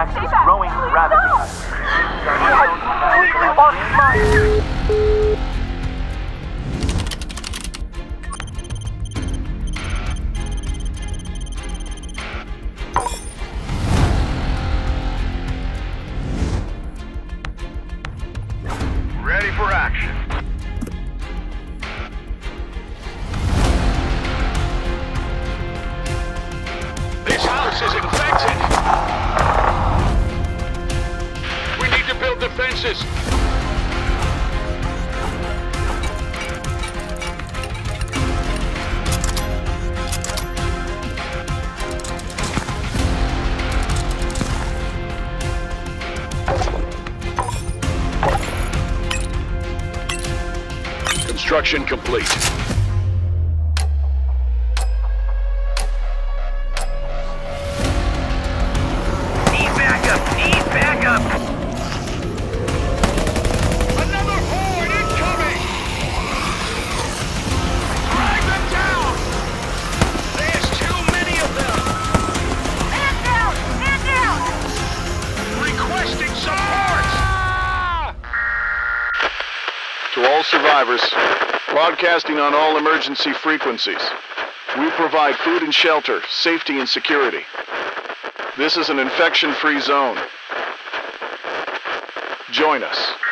aprox is growing rapidly. Ready for action. This house is infected. We need to build defenses. Construction complete. Need backup! Need backup! Another horde incoming! Drag them down! There's too many of them! Man down! Man down! Requesting support! To all survivors, broadcasting on all emergency frequencies. We provide food and shelter, safety and security. This is an infection-free zone. Join us.